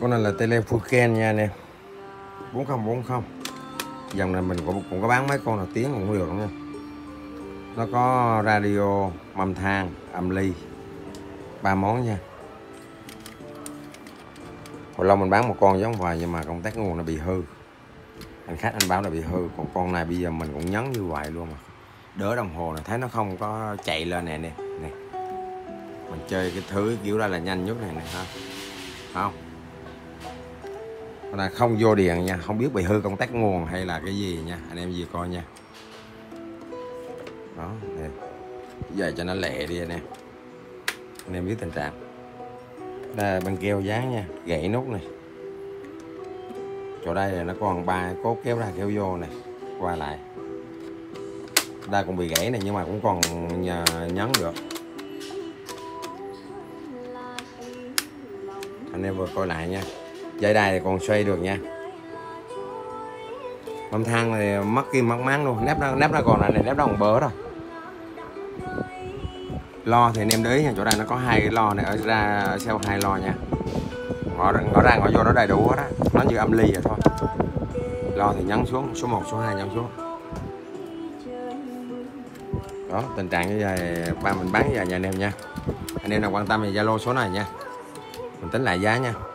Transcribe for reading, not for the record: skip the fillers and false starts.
Con này là tele Fuken nha anh em, 4040. Dòng này mình cũng có bán mấy con là tiếng cũng được nha. Nó có radio, mâm than, âm ly, 3 món nha. Hồi lâu mình bán một con giống vậy nhưng mà công tắc nguồn nó bị hư. Anh khách anh báo là bị hư, còn con này bây giờ mình cũng nhấn như vậy luôn mà. Đỡ đồng hồ này thấy nó không có chạy lên nè nè. Mình chơi cái thứ kiểu ra là nhanh nhất này nè ha. Không. Con này không vô điện nha, không biết bị hư công tắc nguồn hay là cái gì nha, anh em gì coi nha. Đó, nè. Giờ cho nó lẹ đi anh em biết tình trạng. Đây là băng keo dán nha, gãy nút này. Chỗ đây là nó còn 3 cốt kéo ra kéo vô này, qua lại. Đây cũng bị gãy này nhưng mà cũng còn nhấn được. Anh em vừa coi lại nha. Dây đai thì còn xoay được nha. Mâm than thì mất kim mất máng luôn, nếp nó còn là này, nếp nó còn bớ rồi. Lo thì anh em để ý nha, chỗ đây nó có 2 cái lo này, ở ra sau 2 lo nha. Ngõ ra ngõ vô nó đầy đủ hết á, nó như âm ly vậy thôi. Lo thì nhấn xuống, số 1, số 2 nhấn xuống. Đó, tình trạng như vậy ba mình bán như vậy nha anh em nha. Anh em nào quan tâm thì Zalo số này nha. Mình tính lại giá nha.